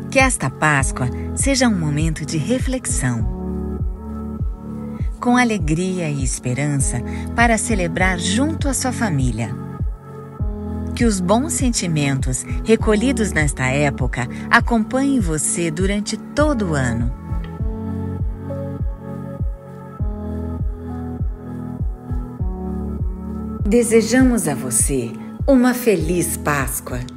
Que esta Páscoa seja um momento de reflexão, com alegria e esperança para celebrar junto à sua família. Que os bons sentimentos recolhidos nesta época acompanhem você durante todo o ano. Desejamos a você uma feliz Páscoa.